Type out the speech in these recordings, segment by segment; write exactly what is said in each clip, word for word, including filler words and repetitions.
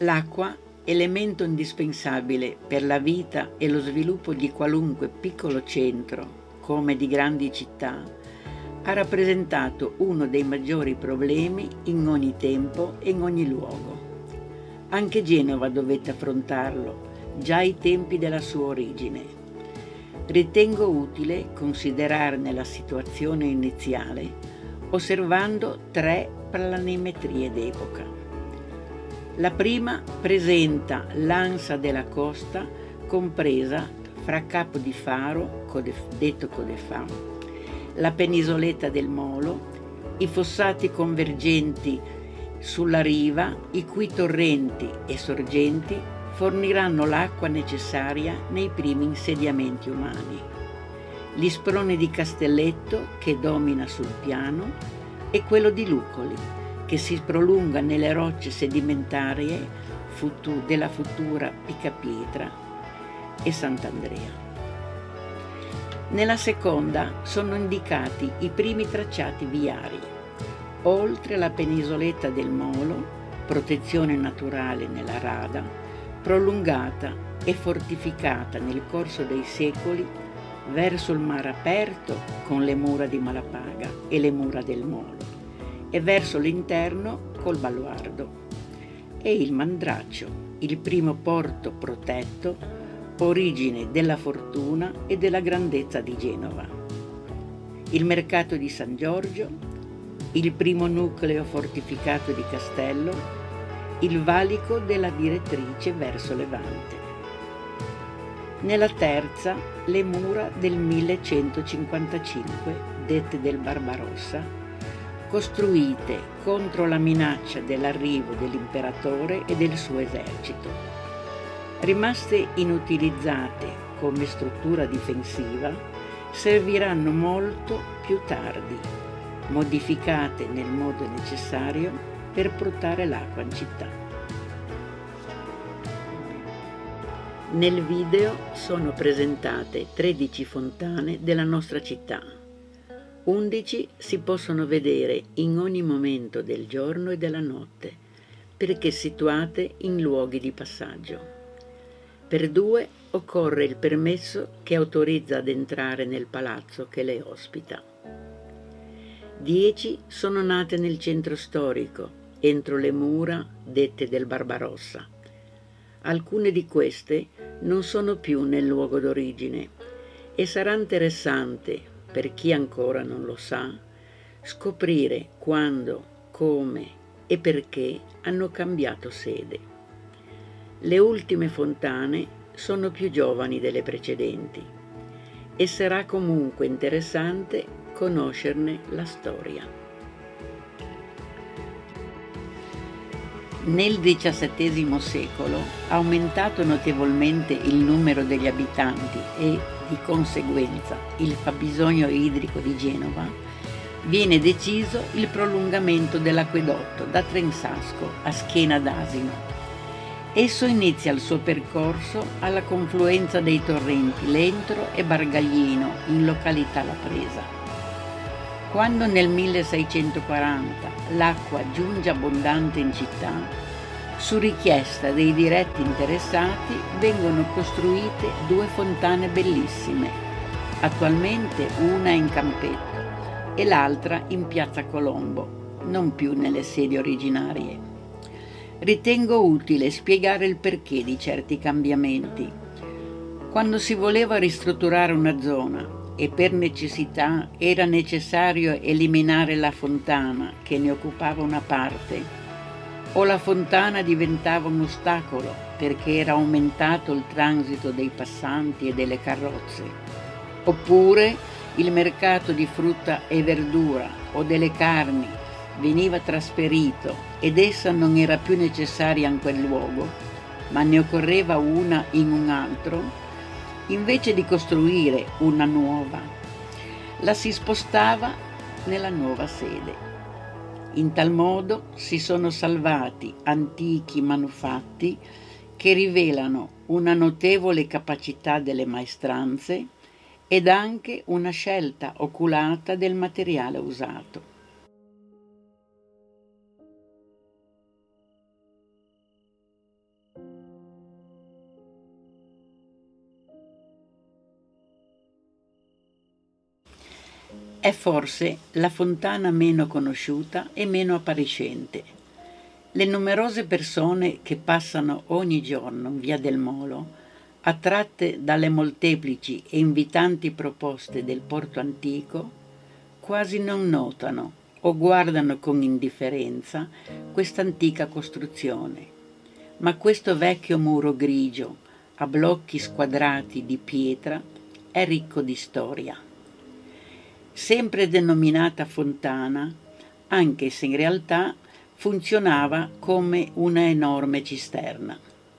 L'acqua, elemento indispensabile per la vita e lo sviluppo di qualunque piccolo centro, come di grandi città, ha rappresentato uno dei maggiori problemi in ogni tempo e in ogni luogo. Anche Genova dovette affrontarlo, già ai tempi della sua origine. Ritengo utile considerarne la situazione iniziale, osservando tre planimetrie d'epoca. La prima presenta l'ansa della costa compresa fra Capo di Faro, detto Codefà, la penisoletta del Molo, i fossati convergenti sulla riva, i cui torrenti e sorgenti forniranno l'acqua necessaria nei primi insediamenti umani. L'isprone di Castelletto, che domina sul piano, e quello di Lucoli, che si prolunga nelle rocce sedimentarie della futura Picapietra e Sant'Andrea. Nella seconda sono indicati i primi tracciati viari. Oltre la penisoletta del Molo, protezione naturale nella rada, prolungata e fortificata nel corso dei secoli verso il mare aperto con le mura di Malapaga e le mura del Molo, e verso l'interno col baluardo, e il Mandraccio, il primo porto protetto, origine della fortuna e della grandezza di Genova, il mercato di San Giorgio, il primo nucleo fortificato di Castello, il valico della direttrice verso Levante. Nella terza, le mura del millecentocinquantacinque, dette del Barbarossa, costruite contro la minaccia dell'arrivo dell'imperatore e del suo esercito. Rimaste inutilizzate come struttura difensiva, serviranno molto più tardi, modificate nel modo necessario per portare l'acqua in città. Nel video sono presentate tredici fontane della nostra città. undici si possono vedere in ogni momento del giorno e della notte, perché situate in luoghi di passaggio. Per due occorre il permesso che autorizza ad entrare nel palazzo che le ospita. dieci sono nate nel centro storico, entro le mura dette del Barbarossa. Alcune di queste non sono più nel luogo d'origine e sarà interessante, per chi ancora non lo sa, scoprire quando, come e perché hanno cambiato sede. Le ultime fontane sono più giovani delle precedenti e sarà comunque interessante conoscerne la storia. Nel diciassettesimo secolo, aumentato notevolmente il numero degli abitanti e, di conseguenza, il fabbisogno idrico di Genova, viene deciso il prolungamento dell'acquedotto da Trensasco a Schiena d'Asino. Esso inizia il suo percorso alla confluenza dei torrenti Lentro e Bargaglino in località La Presa. Quando nel milleseicentoquaranta l'acqua giunge abbondante in città, su richiesta dei diretti interessati vengono costruite due fontane bellissime, attualmente una in Campetto e l'altra in Piazza Colombo, non più nelle sedi originarie. Ritengo utile spiegare il perché di certi cambiamenti. Quando si voleva ristrutturare una zona e per necessità era necessario eliminare la fontana che ne occupava una parte, o la fontana diventava un ostacolo perché era aumentato il transito dei passanti e delle carrozze, oppure il mercato di frutta e verdura o delle carni veniva trasferito ed essa non era più necessaria in quel luogo, ma ne occorreva una in un altro, invece di costruire una nuova, la si spostava nella nuova sede. In tal modo si sono salvati antichi manufatti che rivelano una notevole capacità delle maestranze ed anche una scelta oculata del materiale usato. È forse la fontana meno conosciuta e meno appariscente. Le numerose persone che passano ogni giorno in Via del Molo, attratte dalle molteplici e invitanti proposte del porto antico, quasi non notano o guardano con indifferenza questa antica costruzione. Ma questo vecchio muro grigio, a blocchi squadrati di pietra, è ricco di storia. Sempre denominata fontana, anche se in realtà funzionava come una enorme cisterna.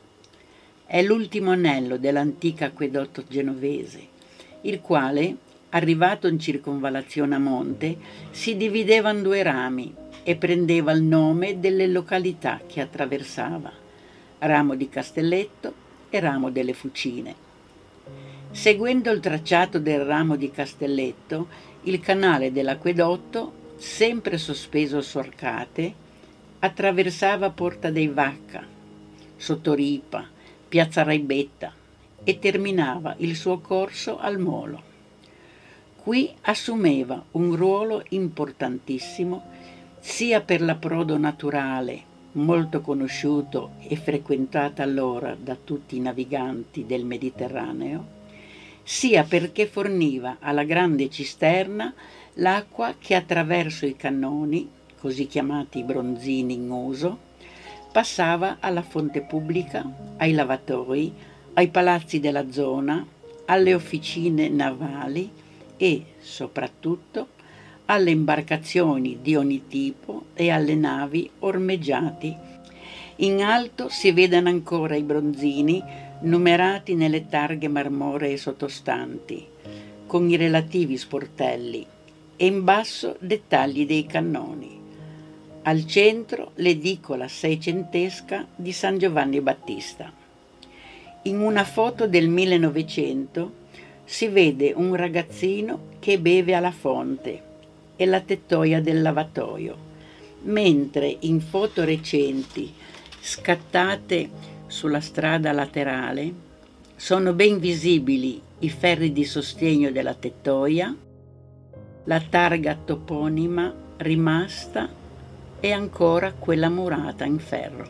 È l'ultimo anello dell'antico acquedotto genovese, il quale, arrivato in circonvallazione a monte, si divideva in due rami e prendeva il nome delle località che attraversava, Ramo di Castelletto e Ramo delle Fucine. Seguendo il tracciato del Ramo di Castelletto, il canale dell'acquedotto, sempre sospeso su arcate, attraversava Porta dei Vacca, Sottoripa, Piazza Raibetta e terminava il suo corso al Molo. Qui assumeva un ruolo importantissimo sia per l'approdo naturale, molto conosciuto e frequentato allora da tutti i naviganti del Mediterraneo, sia perché forniva alla grande cisterna l'acqua che attraverso i cannoni, così chiamati bronzini in uso, passava alla fonte pubblica, ai lavatoi, ai palazzi della zona, alle officine navali e, soprattutto, alle imbarcazioni di ogni tipo e alle navi ormeggiati. In alto si vedono ancora i bronzini numerati nelle targhe marmoree sottostanti, con i relativi sportelli, e in basso dettagli dei cannoni. Al centro l'edicola seicentesca di San Giovanni Battista. In una foto del millenovecento si vede un ragazzino che beve alla fonte e la tettoia del lavatoio, mentre in foto recenti scattate sulla strada laterale sono ben visibili i ferri di sostegno della tettoia, la targa toponima rimasta e ancora quella murata in ferro.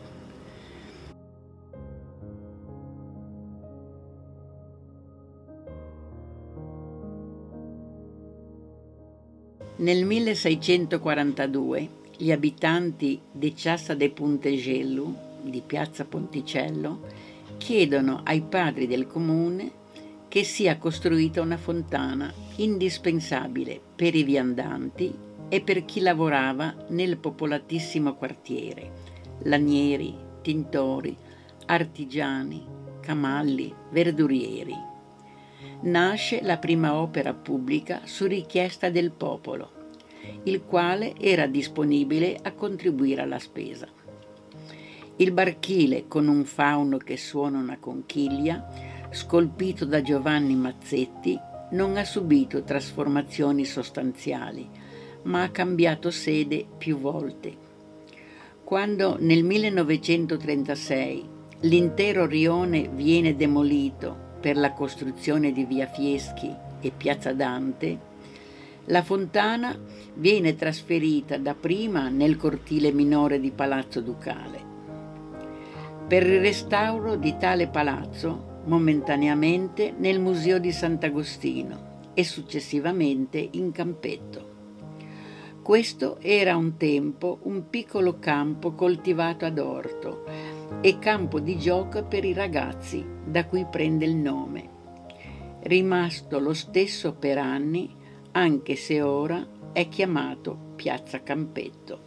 Nel milleseicentoquarantadue gli abitanti di Ciassa de Puntegellu, di Piazza Ponticello, chiedono ai padri del comune che sia costruita una fontana indispensabile per i viandanti e per chi lavorava nel popolatissimo quartiere, lanieri, tintori, artigiani, camalli, verdurieri. Nasce la prima opera pubblica su richiesta del popolo, il quale era disponibile a contribuire alla spesa. Il barchile con un fauno che suona una conchiglia, scolpito da Giovanni Mazzetti, non ha subito trasformazioni sostanziali, ma ha cambiato sede più volte. Quando nel millenovecentotrentasei l'intero rione viene demolito per la costruzione di Via Fieschi e Piazza Dante, la fontana viene trasferita dapprima nel cortile minore di Palazzo Ducale. Per il restauro di tale palazzo, momentaneamente nel Museo di Sant'Agostino e successivamente in Campetto. Questo era un tempo un piccolo campo coltivato ad orto e campo di gioco per i ragazzi, da cui prende il nome. Rimasto lo stesso per anni, anche se ora è chiamato Piazza Campetto.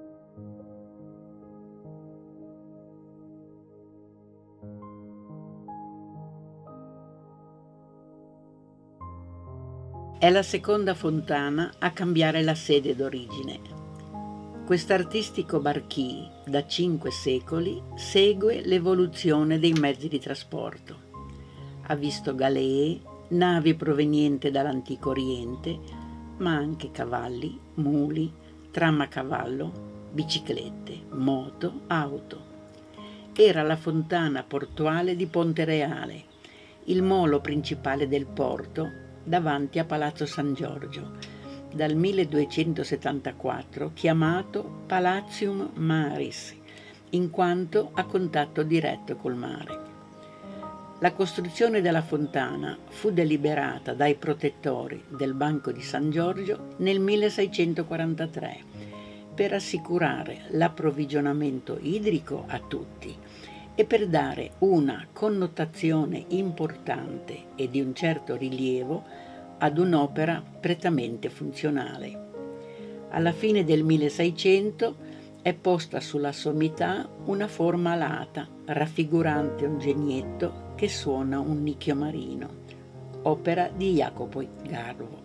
È la seconda fontana a cambiare la sede d'origine. Quest'artistico barchì, da cinque secoli, segue l'evoluzione dei mezzi di trasporto. Ha visto galee, navi provenienti dall'antico Oriente, ma anche cavalli, muli, tram a cavallo, biciclette, moto, auto. Era la fontana portuale di Ponte Reale, il molo principale del porto, davanti a Palazzo San Giorgio, dal milleduecentosettantaquattro chiamato Palatium Maris, in quanto a contatto diretto col mare. La costruzione della fontana fu deliberata dai protettori del Banco di San Giorgio nel milleseicentoquarantatré per assicurare l'approvvigionamento idrico a tutti e per dare una connotazione importante e di un certo rilievo ad un'opera prettamente funzionale. Alla fine del milleseicento è posta sulla sommità una forma alata raffigurante un genietto che suona un nicchio marino, opera di Jacopo Garbo.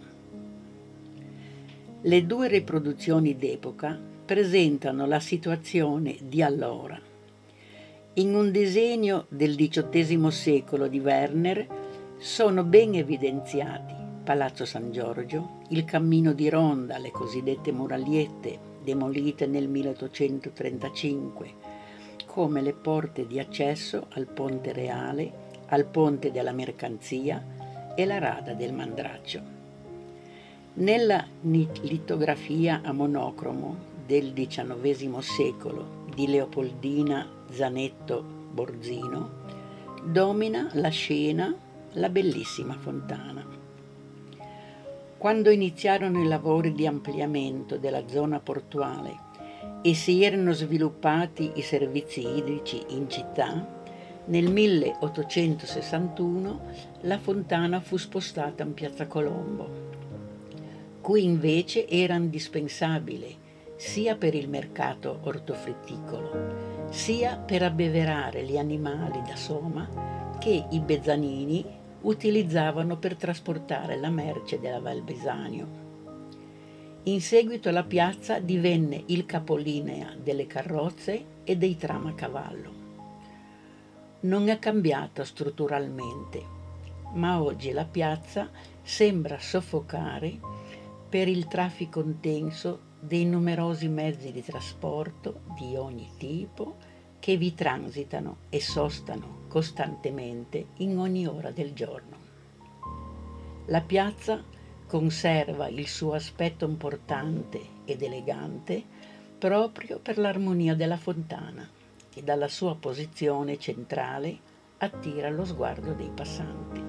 Le due riproduzioni d'epoca presentano la situazione di allora. In un disegno del diciottesimo secolo di Werner sono ben evidenziati Palazzo San Giorgio, il cammino di ronda, le cosiddette muragliette, demolite nel milleottocentotrentacinque, come le porte di accesso al Ponte Reale, al Ponte della Mercanzia e la Rada del Mandraccio. Nella litografia a monocromo del diciannovesimo secolo di Leopoldina Zanetto Borzino domina la scena la bellissima fontana. Quando iniziarono i lavori di ampliamento della zona portuale e si erano sviluppati i servizi idrici in città, nel milleottocentosessantuno la fontana fu spostata in Piazza Colombo. Qui invece era indispensabile sia per il mercato ortofrutticolo, sia per abbeverare gli animali da soma che i bezzanini utilizzavano per trasportare la merce della Val Besanio. In seguito la piazza divenne il capolinea delle carrozze e dei tram a cavallo. Non è cambiata strutturalmente, ma oggi la piazza sembra soffocare per il traffico intenso dei numerosi mezzi di trasporto di ogni tipo che vi transitano e sostano costantemente in ogni ora del giorno. La piazza conserva il suo aspetto importante ed elegante proprio per l'armonia della fontana che dalla sua posizione centrale attira lo sguardo dei passanti.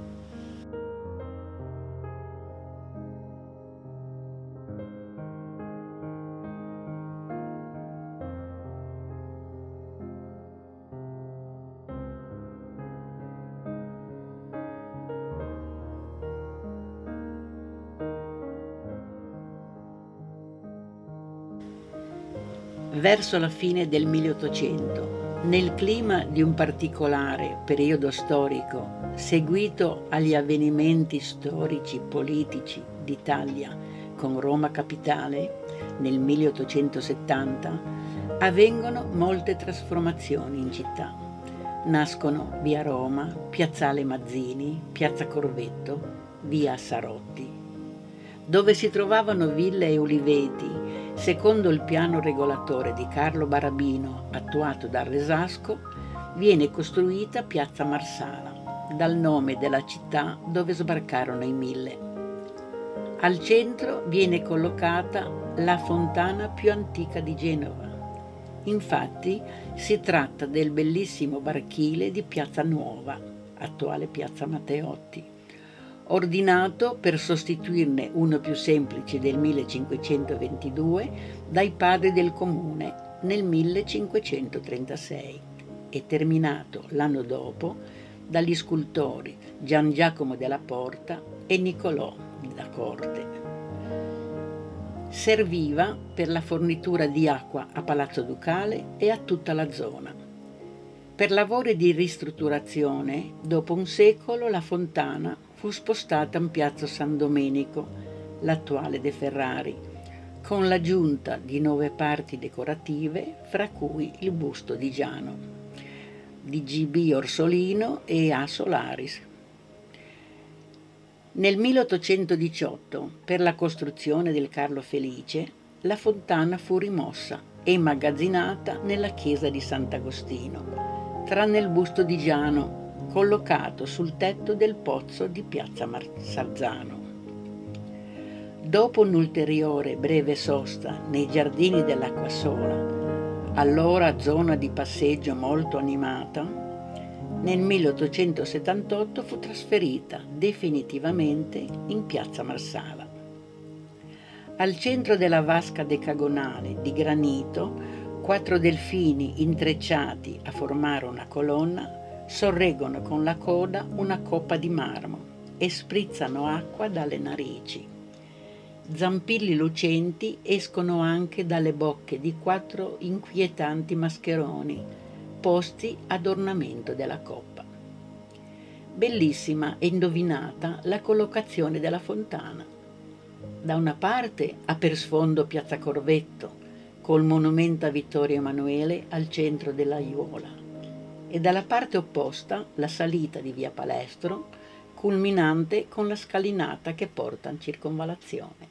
Verso la fine del milleottocento, nel clima di un particolare periodo storico seguito agli avvenimenti storici politici d'Italia con Roma capitale nel milleottocentosettanta, avvengono molte trasformazioni in città. Nascono via Roma, piazzale Mazzini, piazza Corvetto, via Sarotti, dove si trovavano ville e uliveti. Secondo il piano regolatore di Carlo Barabino, attuato da Resasco, viene costruita piazza Marsala, dal nome della città dove sbarcarono i Mille. Al centro viene collocata la fontana più antica di Genova. Infatti si tratta del bellissimo barchile di Piazza Nuova, attuale piazza Matteotti, ordinato per sostituirne uno più semplice del millecinquecentoventidue dai padri del comune nel millecinquecentotrentasei e terminato l'anno dopo dagli scultori Gian Giacomo della Porta e Niccolò da Corte. Serviva per la fornitura di acqua a Palazzo Ducale e a tutta la zona. Per lavori di ristrutturazione, dopo un secolo la fontana fu spostata in piazza San Domenico, l'attuale De Ferrari, con l'aggiunta di nuove parti decorative, fra cui il busto di Giano, di G B Orsolino e A Solaris. Nel milleottocentodiciotto, per la costruzione del Carlo Felice, la fontana fu rimossa e immagazzinata nella chiesa di Sant'Agostino, tranne il busto di Giano, collocato sul tetto del pozzo di piazza Marsazzano. Dopo un'ulteriore breve sosta nei giardini dell'Acquasola, allora zona di passeggio molto animata, nel milleottocentosettantotto fu trasferita definitivamente in piazza Marsala. Al centro della vasca decagonale di granito, quattro delfini intrecciati a formare una colonna sorreggono con la coda una coppa di marmo e sprizzano acqua dalle narici. Zampilli lucenti escono anche dalle bocche di quattro inquietanti mascheroni posti ad ornamento della coppa. Bellissima e indovinata la collocazione della fontana. Da una parte ha per sfondo Piazza Corvetto, col monumento a Vittorio Emanuele al centro dell'aiuola, e dalla parte opposta la salita di Via Palestro, culminante con la scalinata che porta in circonvallazione.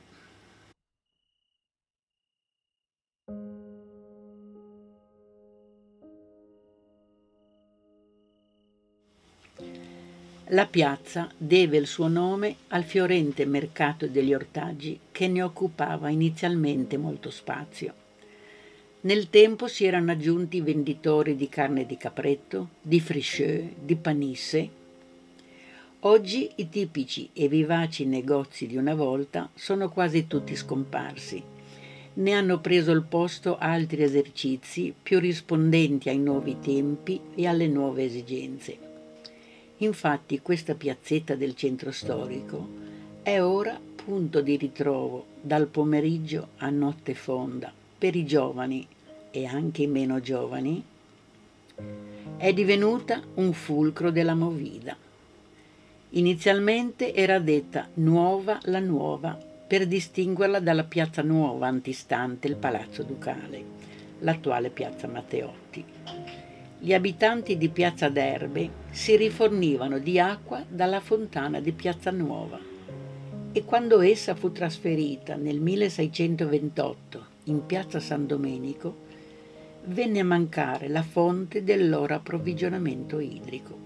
La piazza deve il suo nome al fiorente mercato degli ortaggi che ne occupava inizialmente molto spazio. Nel tempo si erano aggiunti venditori di carne di capretto, di fricheux, di panisse. Oggi i tipici e vivaci negozi di una volta sono quasi tutti scomparsi. Ne hanno preso il posto altri esercizi più rispondenti ai nuovi tempi e alle nuove esigenze. Infatti questa piazzetta del centro storico è ora punto di ritrovo dal pomeriggio a notte fonda per i giovani e anche i meno giovani. È divenuta un fulcro della movida. Inizialmente era detta Nuova la Nuova per distinguerla dalla piazza nuova antistante il Palazzo Ducale, l'attuale piazza Matteotti. Gli abitanti di Piazza d'Erbe si rifornivano di acqua dalla fontana di Piazza Nuova e quando essa fu trasferita nel milleseicentoventotto in Piazza San Domenico venne a mancare la fonte del loro approvvigionamento idrico.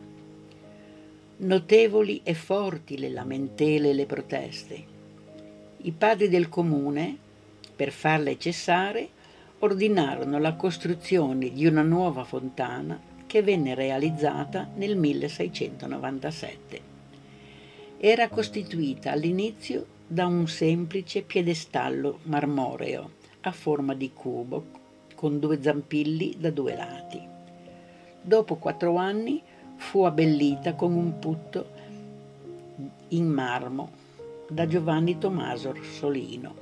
Notevoli e forti le lamentele e le proteste. I padri del comune, per farle cessare, ordinarono la costruzione di una nuova fontana che venne realizzata nel milleseicentonovantasette. Era costituita all'inizio da un semplice piedestallo marmoreo a forma di cubo con due zampilli da due lati. Dopo quattro anni fu abbellita con un putto in marmo da Giovanni Tommaso Orsolino.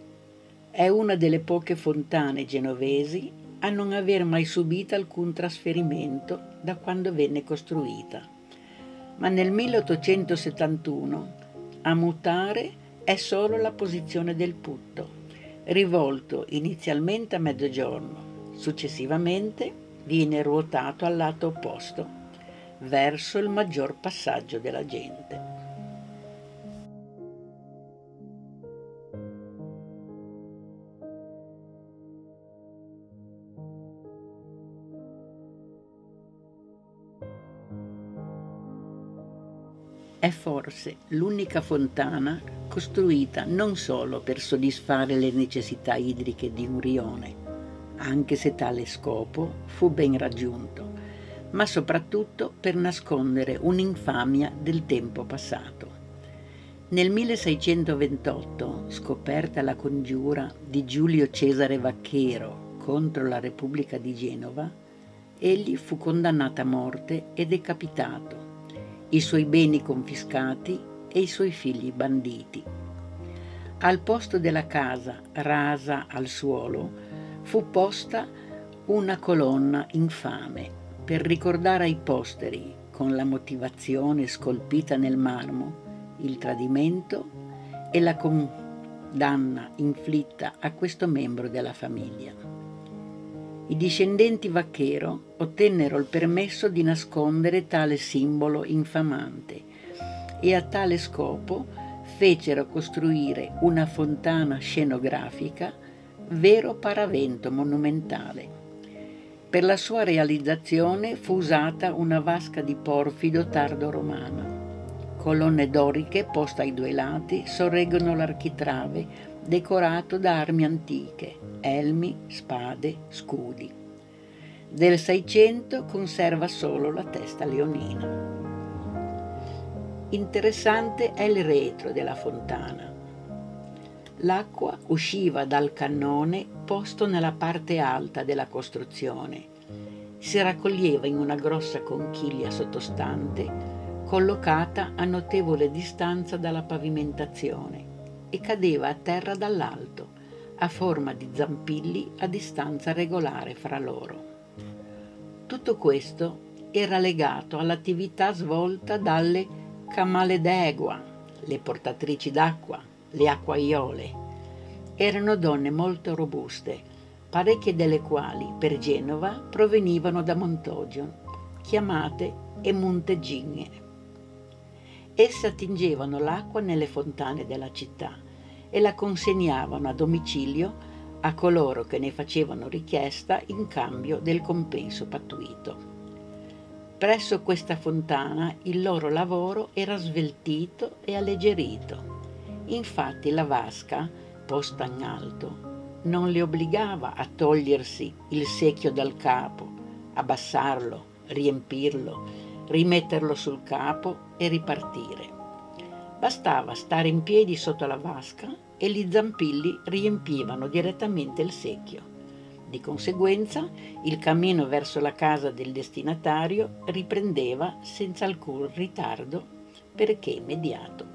È una delle poche fontane genovesi a non aver mai subito alcun trasferimento da quando venne costruita, ma nel milleottocentosettantuno a mutare è solo la posizione del putto, rivolto inizialmente a mezzogiorno, successivamente viene ruotato al lato opposto, verso il maggior passaggio della gente. È forse l'unica fontana costruita non solo per soddisfare le necessità idriche di un rione, anche se tale scopo fu ben raggiunto, ma soprattutto per nascondere un'infamia del tempo passato. Nel milleseicentoventotto, scoperta la congiura di Giulio Cesare Vacchero contro la Repubblica di Genova, egli fu condannato a morte e decapitato, i suoi beni confiscati e i suoi figli banditi. Al posto della casa rasa al suolo fu posta una colonna infame per ricordare ai posteri, con la motivazione scolpita nel marmo, il tradimento e la condanna inflitta a questo membro della famiglia. I discendenti Vacchero ottennero il permesso di nascondere tale simbolo infamante e a tale scopo fecero costruire una fontana scenografica, vero paravento monumentale. Per la sua realizzazione fu usata una vasca di porfido tardo-romana. Colonne doriche poste ai due lati sorreggono l'architrave decorato da armi antiche, elmi, spade, scudi. Del Seicento conserva solo la testa leonina. Interessante è il retro della fontana. L'acqua usciva dal cannone posto nella parte alta della costruzione. Si raccoglieva in una grossa conchiglia sottostante, collocata a notevole distanza dalla pavimentazione, e cadeva a terra dall'alto, a forma di zampilli a distanza regolare fra loro. Tutto questo era legato all'attività svolta dalle camaledegua, le portatrici d'acqua, le acquaiole. Erano donne molto robuste, parecchie delle quali per Genova provenivano da Montoggio, chiamate emunteggine. Esse attingevano l'acqua nelle fontane della città e la consegnavano a domicilio a coloro che ne facevano richiesta in cambio del compenso pattuito. Presso questa fontana il loro lavoro era sveltito e alleggerito. Infatti la vasca, posta in alto, non le obbligava a togliersi il secchio dal capo, abbassarlo, riempirlo, rimetterlo sul capo e ripartire. Bastava stare in piedi sotto la vasca e gli zampilli riempivano direttamente il secchio. Di conseguenza, il cammino verso la casa del destinatario riprendeva senza alcun ritardo, perché immediato.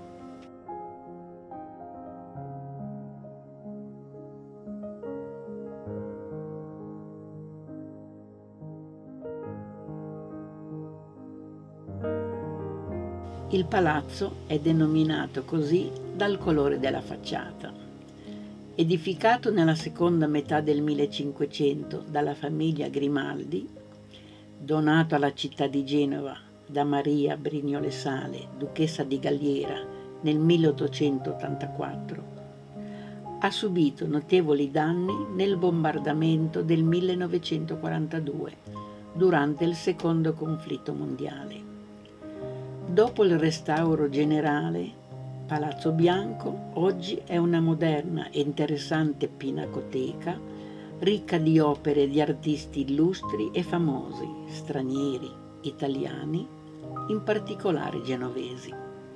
Il palazzo è denominato così dal colore della facciata. Edificato nella seconda metà del millecinquecento dalla famiglia Grimaldi, donato alla città di Genova da Maria Brignole Sale, duchessa di Galliera, nel milleottocentottantaquattro, ha subito notevoli danni nel bombardamento del millenovecentoquarantadue, durante il secondo conflitto mondiale. Dopo il restauro generale, Palazzo Bianco oggi è una moderna e interessante pinacoteca ricca di opere di artisti illustri e famosi, stranieri, italiani, in particolare genovesi.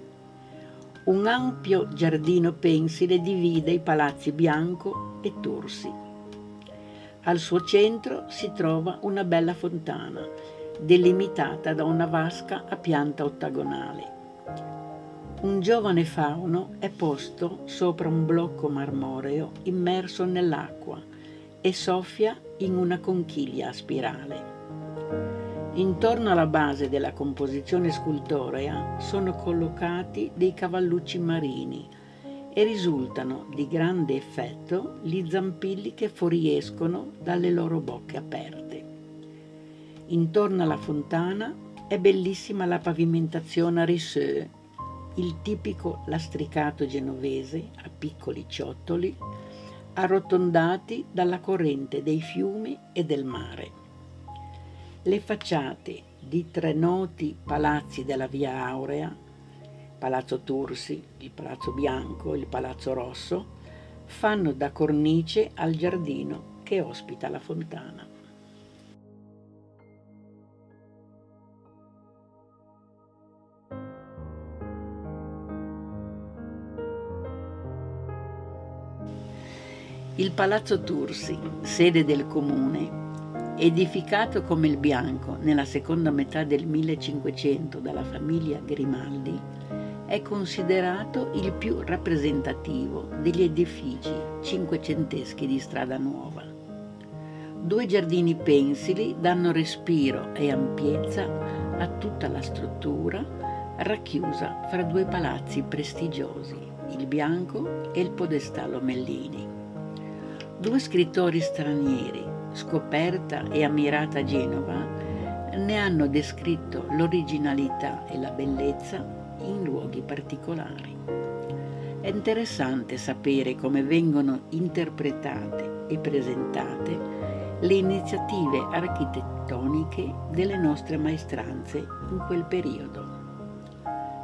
Un ampio giardino pensile divide i palazzi Bianco e Tursi. Al suo centro si trova una bella fontana, delimitata da una vasca a pianta ottagonale. Un giovane fauno è posto sopra un blocco marmoreo immerso nell'acqua e soffia in una conchiglia a spirale. Intorno alla base della composizione scultorea sono collocati dei cavallucci marini e risultano di grande effetto gli zampilli che fuoriescono dalle loro bocche aperte. Intorno alla fontana è bellissima la pavimentazione a riseux, il tipico lastricato genovese a piccoli ciottoli, arrotondati dalla corrente dei fiumi e del mare. Le facciate di tre noti palazzi della Via Aurea, Palazzo Tursi, il Palazzo Bianco, il Palazzo Rosso, fanno da cornice al giardino che ospita la fontana. Il Palazzo Tursi, sede del comune, edificato come il Bianco nella seconda metà del millecinquecento dalla famiglia Grimaldi, è considerato il più rappresentativo degli edifici cinquecenteschi di Strada Nuova. Due giardini pensili danno respiro e ampiezza a tutta la struttura, racchiusa fra due palazzi prestigiosi, il Bianco e il Podestà Lomellini. Due scrittori stranieri, scoperta e ammirata Genova, ne hanno descritto l'originalità e la bellezza in luoghi particolari. È interessante sapere come vengono interpretate e presentate le iniziative architettoniche delle nostre maestranze in quel periodo.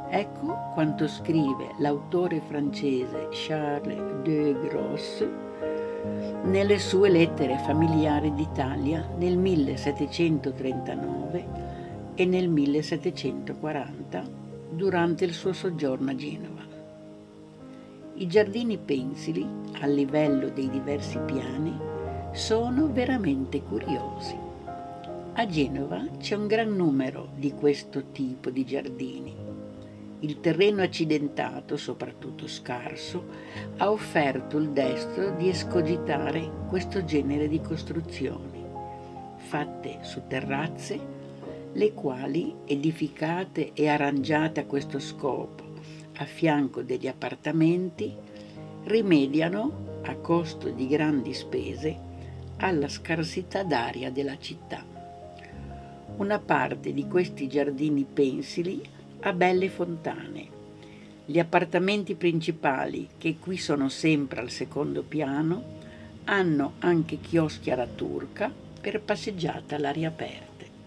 Ecco quanto scrive l'autore francese Charles de Gross nelle sue lettere familiari d'Italia nel millesettecentotrentanove e nel millesettecentoquaranta, durante il suo soggiorno a Genova. I giardini pensili, a livello dei diversi piani, sono veramente curiosi. A Genova c'è un gran numero di questo tipo di giardini. Il terreno accidentato, soprattutto scarso, ha offerto il destro di escogitare questo genere di costruzioni, fatte su terrazze, le quali, edificate e arrangiate a questo scopo a fianco degli appartamenti, rimediano, a costo di grandi spese, alla scarsità d'aria della città. Una parte di questi giardini pensili ha belle fontane. Gli appartamenti principali, che qui sono sempre al secondo piano, hanno anche chioschi alla turca per passeggiate all'aria aperta.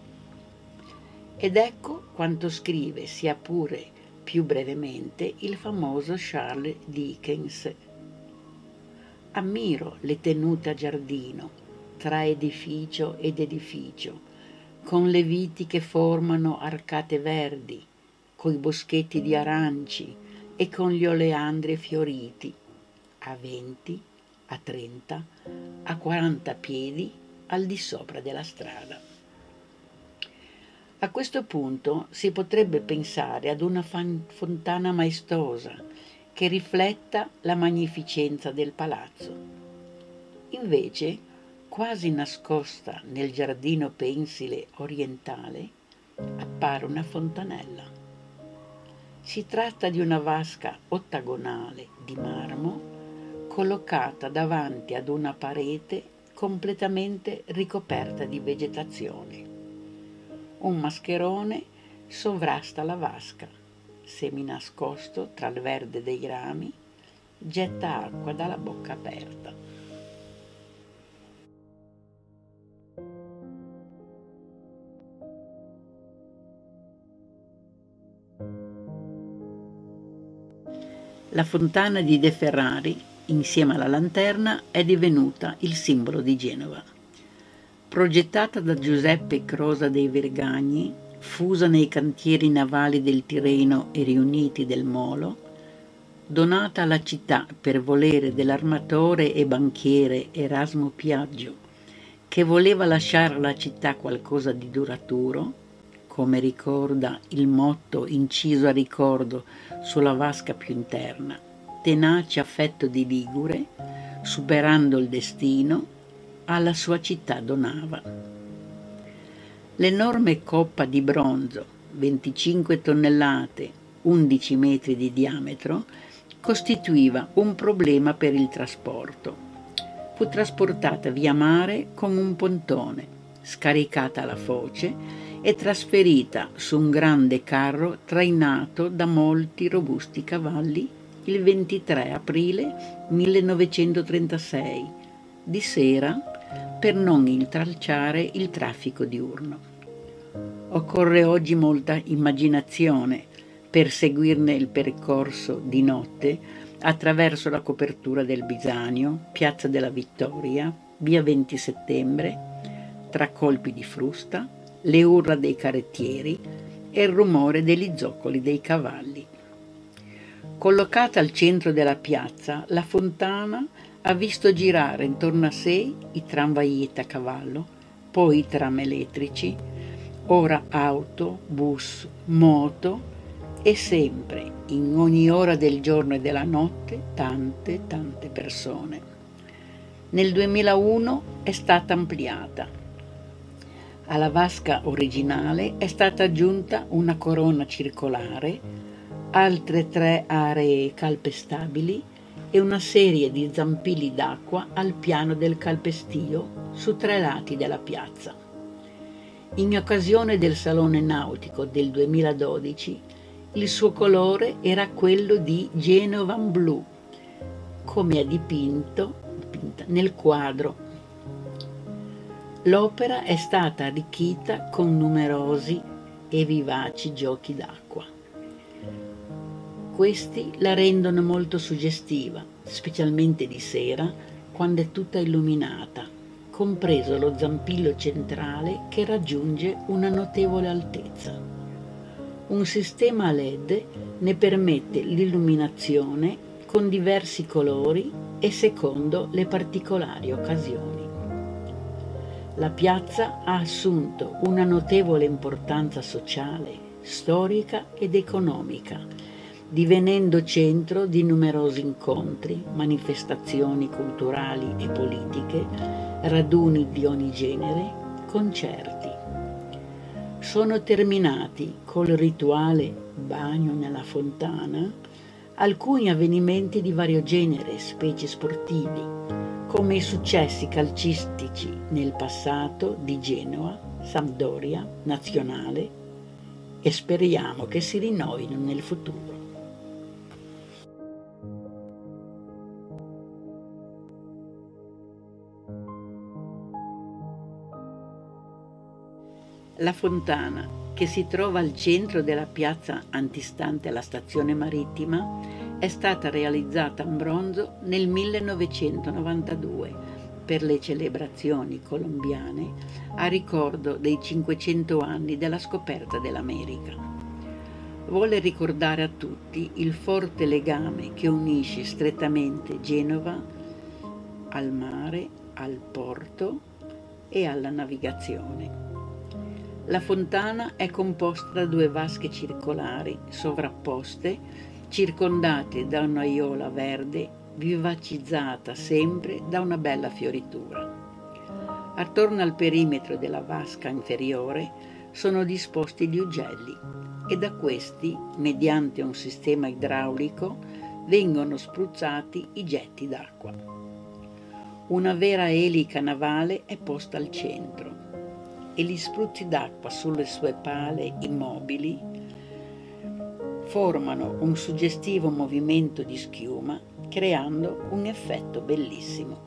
Ed ecco quanto scrive, sia pure più brevemente, il famoso Charles Dickens. Ammiro le tenute a giardino, tra edificio ed edificio, con le viti che formano arcate verdi, coi boschetti di aranci e con gli oleandri fioriti, a venti, a trenta, a quaranta piedi al di sopra della strada. A questo punto si potrebbe pensare ad una fontana maestosa che rifletta la magnificenza del palazzo. Invece, quasi nascosta nel giardino pensile orientale, appare una fontanella. Si tratta di una vasca ottagonale di marmo collocata davanti ad una parete completamente ricoperta di vegetazione. Un mascherone sovrasta la vasca, seminascosto tra il verde dei rami, getta acqua dalla bocca aperta. La fontana di De Ferrari, insieme alla lanterna, è divenuta il simbolo di Genova. Progettata da Giuseppe Crosa dei Vergagni, fusa nei cantieri navali del Tirreno e riuniti del Molo, donata alla città per volere dell'armatore e banchiere Erasmo Piaggio, che voleva lasciare alla città qualcosa di duraturo, come ricorda il motto inciso a ricordo sulla vasca più interna: tenace affetto di Ligure, superando il destino, alla sua città donava. L'enorme coppa di bronzo, venticinque tonnellate, undici metri di diametro, costituiva un problema per il trasporto. Fu trasportata via mare con un pontone, scaricata alla foce e trasferita su un grande carro trainato da molti robusti cavalli il ventitré aprile millenovecentotrentasei, di sera, per non intralciare il traffico diurno. Occorre oggi molta immaginazione per seguirne il percorso di notte attraverso la copertura del Bisanio, Piazza della Vittoria, via venti settembre, tra colpi di frusta, le urla dei carrettieri e il rumore degli zoccoli dei cavalli. Collocata al centro della piazza, la fontana ha visto girare intorno a sé i tramvaieti a cavallo, poi i tram elettrici, ora auto, bus, moto e sempre, in ogni ora del giorno e della notte, tante, tante persone. Nel duemilauno è stata ampliata. Alla vasca originale è stata aggiunta una corona circolare, altre tre aree calpestabili e una serie di zampilli d'acqua al piano del calpestio su tre lati della piazza. In occasione del Salone Nautico del duemiladodici, il suo colore era quello di Genovan Blu, come è dipinto, dipinta nel quadro. L'opera è stata arricchita con numerosi e vivaci giochi d'acqua. questi la rendono molto suggestiva, specialmente di sera, quando è tutta illuminata, compreso lo zampillo centrale che raggiunge una notevole altezza. Un sistema a L E D ne permette l'illuminazione con diversi colori e secondo le particolari occasioni. La piazza ha assunto una notevole importanza sociale, storica ed economica, divenendo centro di numerosi incontri, manifestazioni culturali e politiche, raduni di ogni genere, concerti. Sono terminati col rituale bagno nella fontana alcuni avvenimenti di vario genere, specie sportivi, come i successi calcistici nel passato di Genoa, Sampdoria, Nazionale, e speriamo che si rinnovino nel futuro. La fontana, che si trova al centro della piazza antistante la stazione marittima, è stata realizzata in bronzo nel millenovecentonovantadue per le celebrazioni colombiane a ricordo dei cinquecento anni della scoperta dell'America. Vuole ricordare a tutti il forte legame che unisce strettamente Genova al mare, al porto e alla navigazione. La fontana è composta da due vasche circolari sovrapposte, circondate da un'aiuola verde vivacizzata sempre da una bella fioritura. Attorno al perimetro della vasca inferiore sono disposti gli ugelli e da questi, mediante un sistema idraulico, vengono spruzzati i getti d'acqua. Una vera elica navale è posta al centro e gli spruzzi d'acqua sulle sue pale immobili formano un suggestivo movimento di schiuma, creando un effetto bellissimo.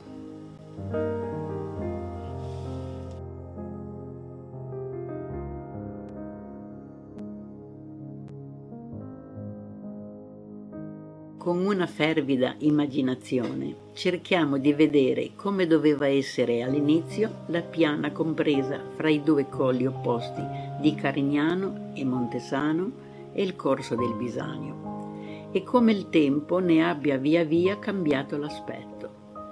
Con una fervida immaginazione cerchiamo di vedere come doveva essere all'inizio la piana compresa fra i due colli opposti di Carignano e Montesano e il corso del Bisanio, e come il tempo ne abbia via via cambiato l'aspetto.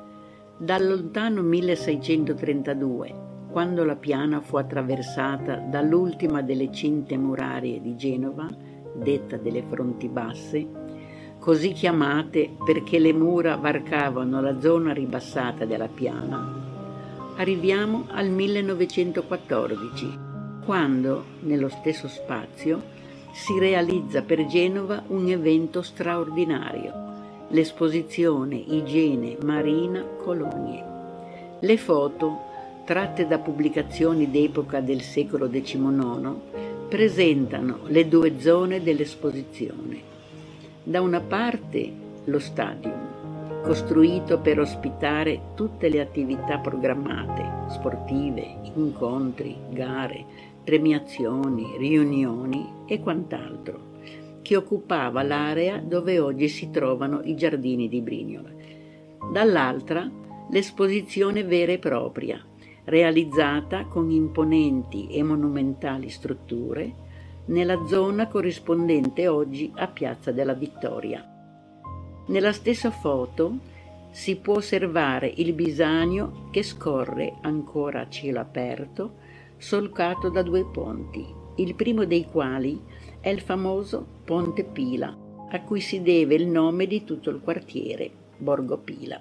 Dal lontano milleseicentotrentadue, quando la piana fu attraversata dall'ultima delle cinte murarie di Genova, detta delle Fronti Basse, così chiamate perché le mura varcavano la zona ribassata della piana, arriviamo al millenovecentoquattordici, quando, nello stesso spazio, si realizza per Genova un evento straordinario, l'esposizione Igiene Marina Colonie. Le foto, tratte da pubblicazioni d'epoca del secolo diciannove, presentano le due zone dell'esposizione. Da una parte lo stadium, costruito per ospitare tutte le attività programmate, sportive, incontri, gare, premiazioni, riunioni e quant'altro, che occupava l'area dove oggi si trovano i giardini di Brignola. Dall'altra l'esposizione vera e propria, realizzata con imponenti e monumentali strutture, nella zona corrispondente oggi a Piazza della Vittoria. Nella stessa foto si può osservare il Bisanio che scorre ancora a cielo aperto, solcato da due ponti, il primo dei quali è il famoso Ponte Pila, a cui si deve il nome di tutto il quartiere, Borgo Pila.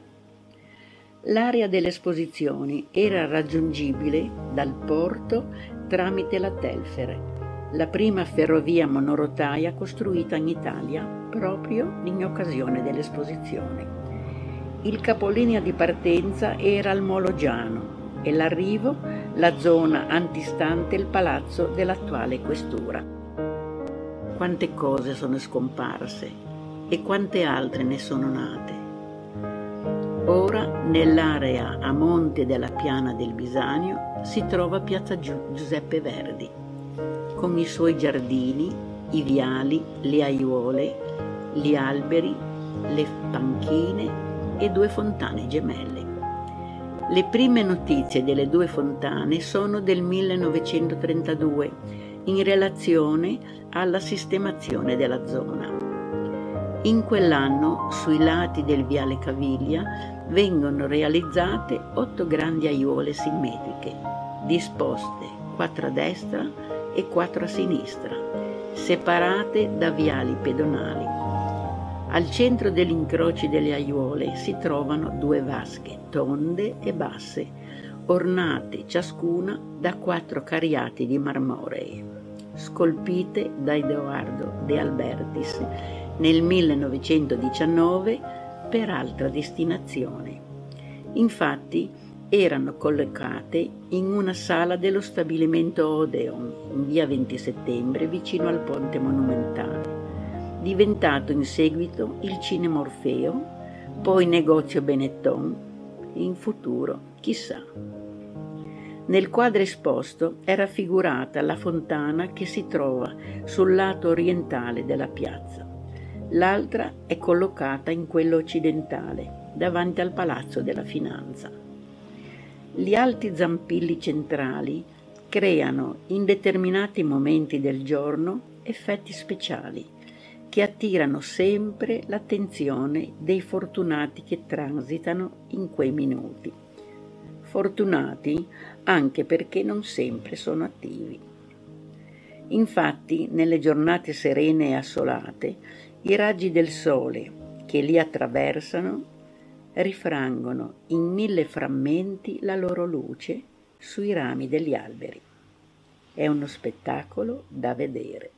L'area delle esposizioni era raggiungibile dal porto tramite la Telfere, la prima ferrovia monorotaia costruita in Italia proprio in occasione dell'esposizione. Il capolinea di partenza era al Molo Giano e l'arrivo la zona antistante il palazzo dell'attuale questura. Quante cose sono scomparse e quante altre ne sono nate. Ora nell'area a monte della piana del Bisanio si trova Piazza Giuseppe Verdi, con i suoi giardini, i viali, le aiuole gli alberi, le panchine e due fontane gemelle. Le prime notizie delle due fontane sono del millenovecentotrentadue, in relazione alla sistemazione della zona. In quell'anno, sui lati del viale Caviglia, vengono realizzate otto grandi aiuole simmetriche, disposte quattro a destra e quattro a sinistra, separate da viali pedonali. Al centro degli incroci delle aiuole si trovano due vasche, tonde e basse, ornate ciascuna da quattro cariati di marmorei, scolpite da Edoardo De Albertis nel millenovecentodiciannove per altra destinazione. Infatti erano collocate in una sala dello stabilimento Odeon, in via venti settembre, vicino al ponte monumentale, diventato in seguito il Cinema Orfeo, poi negozio Benetton, in futuro chissà. Nel quadro esposto è raffigurata la fontana che si trova sul lato orientale della piazza. L'altra è collocata in quello occidentale, davanti al Palazzo della Finanza. Gli alti zampilli centrali creano in determinati momenti del giorno effetti speciali che attirano sempre l'attenzione dei fortunati che transitano in quei minuti. Fortunati anche perché non sempre sono attivi. Infatti, nelle giornate serene e assolate, i raggi del sole che li attraversano rifrangono in mille frammenti la loro luce sui rami degli alberi. È uno spettacolo da vedere.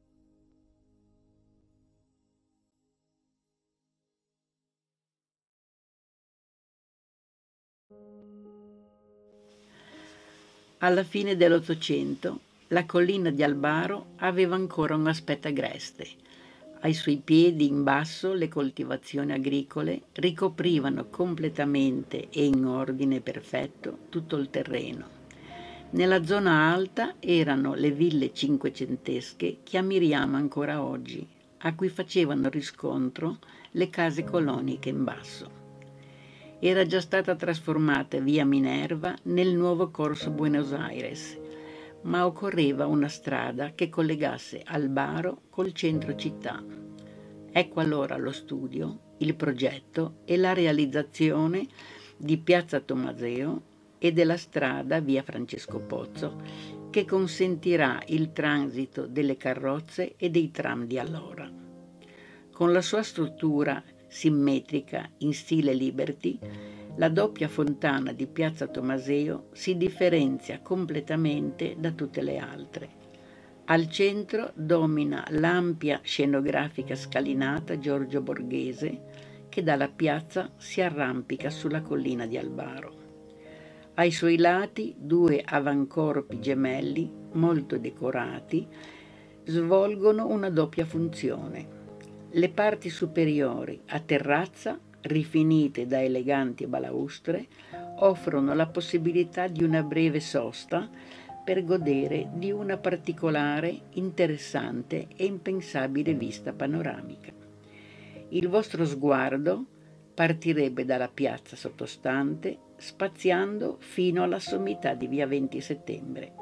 Alla fine dell'Ottocento la collina di Albaro aveva ancora un aspetto agreste. Ai suoi piedi in basso le coltivazioni agricole ricoprivano completamente e in ordine perfetto tutto il terreno. Nella zona alta erano le ville cinquecentesche che ammiriamo ancora oggi, a cui facevano riscontro le case coloniche in basso. Era già stata trasformata via Minerva nel nuovo corso Buenos Aires, ma occorreva una strada che collegasse Albaro col centro città. Ecco allora lo studio, il progetto e la realizzazione di Piazza Tomaseo e della strada via Francesco Pozzo, che consentirà il transito delle carrozze e dei tram di allora. Con la sua struttura simmetrica in stile Liberty, la doppia fontana di Piazza Tomaseo si differenzia completamente da tutte le altre. Al centro domina l'ampia scenografica scalinata Giorgio Borghese, che dalla piazza si arrampica sulla collina di Albaro. Ai suoi lati due avancorpi gemelli, molto decorati, svolgono una doppia funzione. Le parti superiori, a terrazza, rifinite da eleganti balaustre, offrono la possibilità di una breve sosta per godere di una particolare, interessante e impensabile vista panoramica. Il vostro sguardo partirebbe dalla piazza sottostante, spaziando fino alla sommità di via venti settembre.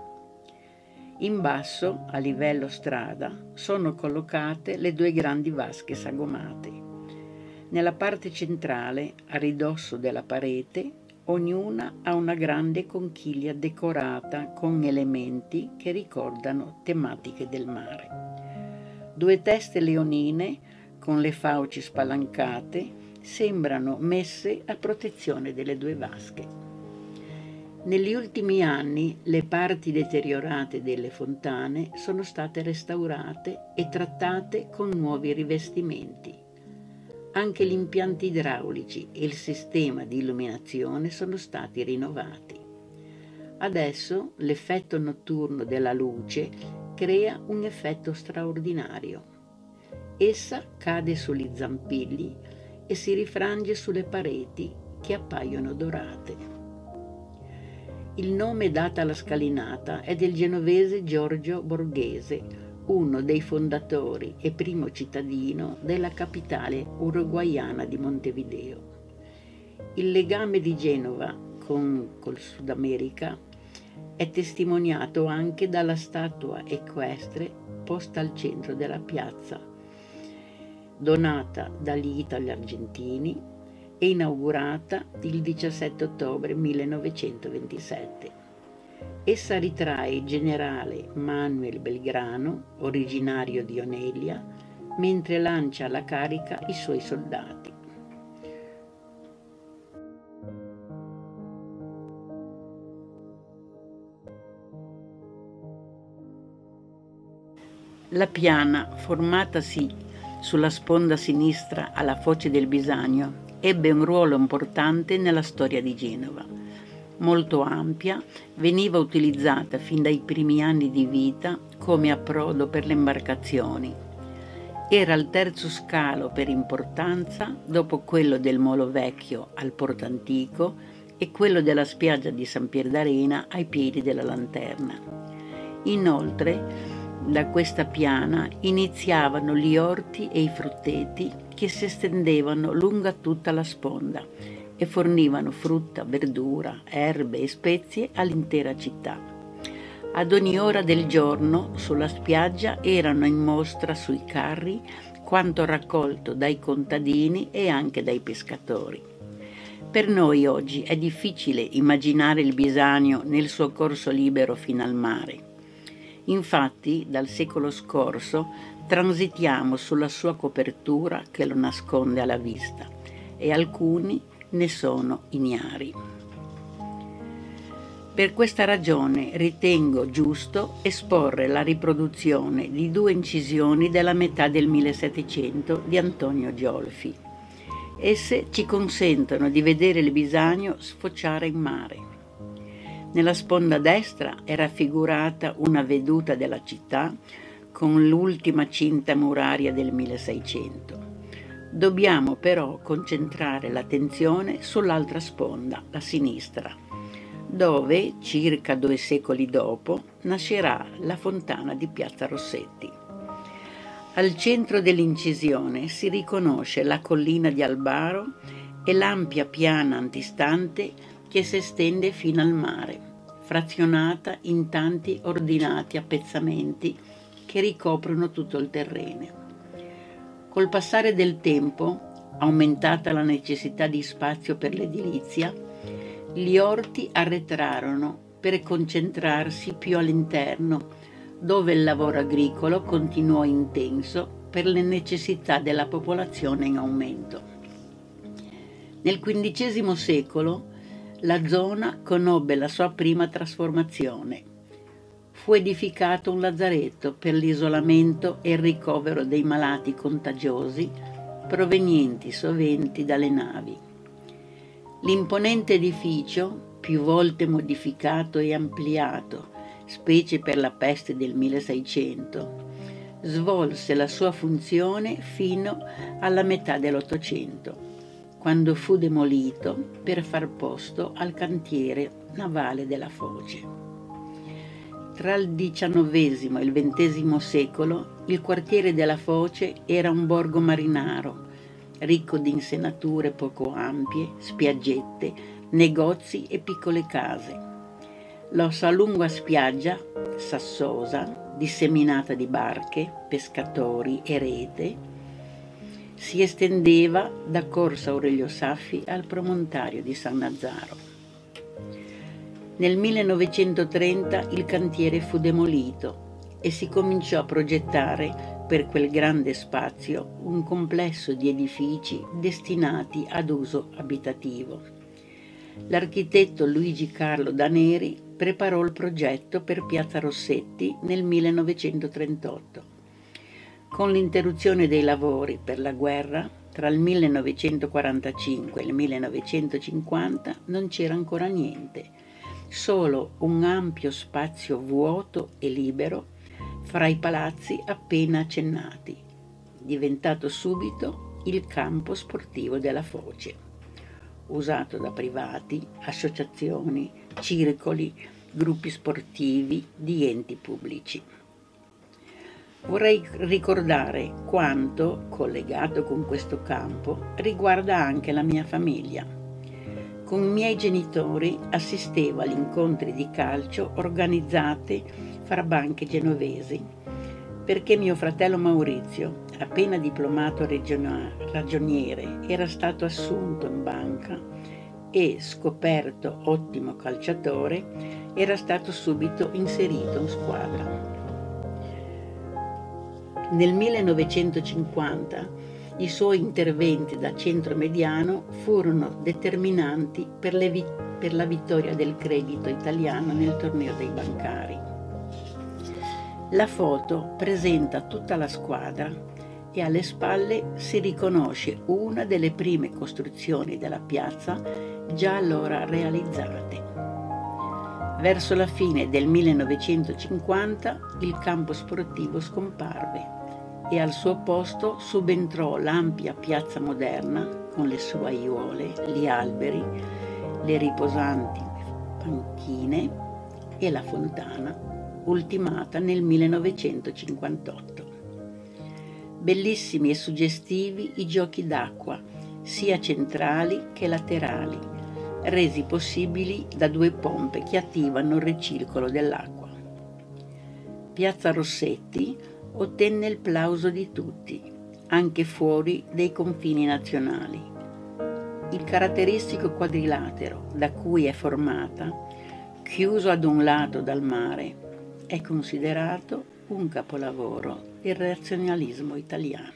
In basso, a livello strada, sono collocate le due grandi vasche sagomate. Nella parte centrale, a ridosso della parete, ognuna ha una grande conchiglia decorata con elementi che ricordano tematiche del mare. Due teste leonine, con le fauci spalancate, sembrano messe a protezione delle due vasche. Negli ultimi anni le parti deteriorate delle fontane sono state restaurate e trattate con nuovi rivestimenti. Anche gli impianti idraulici e il sistema di illuminazione sono stati rinnovati. Adesso l'effetto notturno della luce crea un effetto straordinario. Essa cade sugli zampilli e si rifrange sulle pareti che appaiono dorate. Il nome dato alla scalinata è del genovese Giorgio Borghese, uno dei fondatori e primo cittadino della capitale uruguaiana di Montevideo. Il legame di Genova con col Sud America è testimoniato anche dalla statua equestre posta al centro della piazza, donata dagli italo-argentini e inaugurata il diciassette ottobre millenovecentoventisette. Essa ritrae il generale Manuel Belgrano, originario di Onelia, mentre lancia alla carica i suoi soldati. La piana, formatasi sulla sponda sinistra alla foce del Bisagno, ebbe un ruolo importante nella storia di Genova. Molto ampia, veniva utilizzata fin dai primi anni di vita come approdo per le imbarcazioni. Era il terzo scalo per importanza dopo quello del Molo Vecchio al Porto Antico e quello della spiaggia di San Pier d'Arena ai piedi della Lanterna. Inoltre, da questa piana iniziavano gli orti e i frutteti che si estendevano lungo tutta la sponda e fornivano frutta, verdura, erbe e spezie all'intera città. Ad ogni ora del giorno sulla spiaggia erano in mostra sui carri quanto raccolto dai contadini e anche dai pescatori. Per noi oggi è difficile immaginare il Bisagno nel suo corso libero fino al mare. Infatti, dal secolo scorso transitiamo sulla sua copertura che lo nasconde alla vista e alcuni ne sono ignari. Per questa ragione ritengo giusto esporre la riproduzione di due incisioni della metà del millesettecento di Antonio Giolfi. Esse ci consentono di vedere il Bisagno sfociare in mare. Nella sponda destra è raffigurata una veduta della città con l'ultima cinta muraria del milleseicento. Dobbiamo però concentrare l'attenzione sull'altra sponda, la sinistra, dove, circa due secoli dopo, nascerà la fontana di Piazza Rossetti. Al centro dell'incisione si riconosce la collina di Albaro e l'ampia piana antistante che si estende fino al mare, frazionata in tanti ordinati appezzamenti che ricoprono tutto il terreno. Col passare del tempo, aumentata la necessità di spazio per l'edilizia, gli orti arretrarono per concentrarsi più all'interno, dove il lavoro agricolo continuò intenso per le necessità della popolazione in aumento. Nel quindicesimo secolo la zona conobbe la sua prima trasformazione. Fu edificato un lazzaretto per l'isolamento e il ricovero dei malati contagiosi provenienti soventi dalle navi. L'imponente edificio, più volte modificato e ampliato, specie per la peste del milleseicento, svolse la sua funzione fino alla metà dell'Ottocento, quando fu demolito per far posto al cantiere navale della Foce. Tra il diciannovesimo e il ventesimo secolo il quartiere della Foce era un borgo marinaro, ricco di insenature poco ampie, spiaggette, negozi e piccole case. La sua lunga spiaggia, sassosa, disseminata di barche, pescatori e rete, si estendeva da Corso Aurelio Saffi al promontorio di San Nazzaro. Nel millenovecentotrenta il cantiere fu demolito e si cominciò a progettare per quel grande spazio un complesso di edifici destinati ad uso abitativo. L'architetto Luigi Carlo Daneri preparò il progetto per Piazza Rossetti nel millenovecentotrentotto. Con l'interruzione dei lavori per la guerra, tra il millenovecentoquarantacinque e il millenovecentocinquanta non c'era ancora niente, solo un ampio spazio vuoto e libero fra i palazzi appena accennati, diventato subito il campo sportivo della Foce, usato da privati, associazioni, circoli, gruppi sportivi di enti pubblici. Vorrei ricordare quanto, collegato con questo campo, riguarda anche la mia famiglia. Con i miei genitori assistevo agli incontri di calcio organizzati fra banche genovesi, perché mio fratello Maurizio, appena diplomato ragioniere, era stato assunto in banca e, scoperto ottimo calciatore, era stato subito inserito in squadra. Nel millenovecentocinquanta i suoi interventi da centromediano furono determinanti per, le vi- per la vittoria del credito italiano nel torneo dei bancari. La foto presenta tutta la squadra e alle spalle si riconosce una delle prime costruzioni della piazza già allora realizzate. Verso la fine del millenovecentocinquanta il campo sportivo scomparve e al suo posto subentrò l'ampia piazza moderna con le sue aiuole, gli alberi, le riposanti panchine e la fontana, ultimata nel millenovecentocinquantotto. Bellissimi e suggestivi i giochi d'acqua, sia centrali che laterali, resi possibili da due pompe che attivano il ricircolo dell'acqua. Piazza Rossetti ottenne il plauso di tutti, anche fuori dei confini nazionali. Il caratteristico quadrilatero da cui è formata, chiuso ad un lato dal mare, è considerato un capolavoro del razionalismo italiano.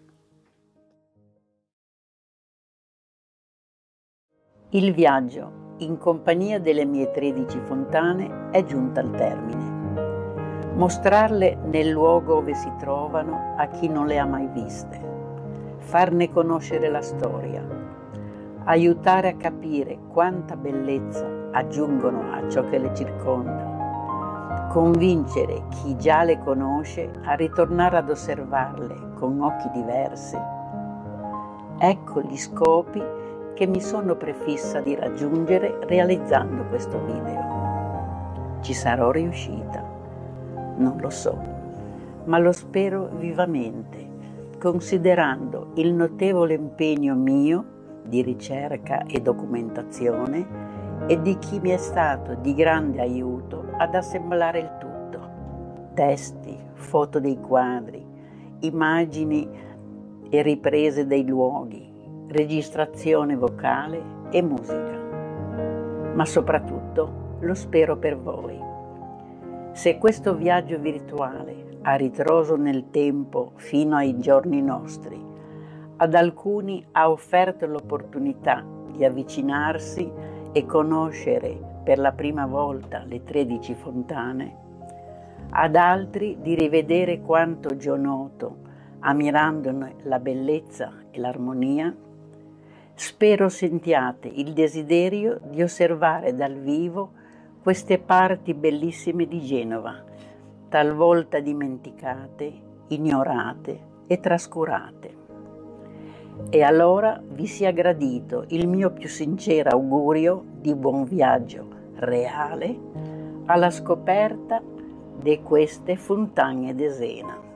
Il viaggio, in compagnia delle mie tredici fontane, è giunto al termine. Mostrarle nel luogo dove si trovano a chi non le ha mai viste, farne conoscere la storia, aiutare a capire quanta bellezza aggiungono a ciò che le circonda, convincere chi già le conosce a ritornare ad osservarle con occhi diversi. Ecco gli scopi che mi sono prefissa di raggiungere realizzando questo video. Ci sarò riuscita? Non lo so, ma lo spero vivamente, considerando il notevole impegno mio di ricerca e documentazione e di chi mi è stato di grande aiuto ad assemblare il tutto. Testi, foto dei quadri, immagini e riprese dei luoghi, registrazione vocale e musica. Ma soprattutto lo spero per voi. Se questo viaggio virtuale, a ritroso nel tempo fino ai giorni nostri, ad alcuni ha offerto l'opportunità di avvicinarsi e conoscere per la prima volta le tredici fontane, ad altri di rivedere quanto già noto, ammirandone la bellezza e l'armonia, spero sentiate il desiderio di osservare dal vivo queste parti bellissime di Genova, talvolta dimenticate, ignorate e trascurate. E allora vi sia gradito il mio più sincero augurio di buon viaggio reale alla scoperta di queste fontagne d'Esena.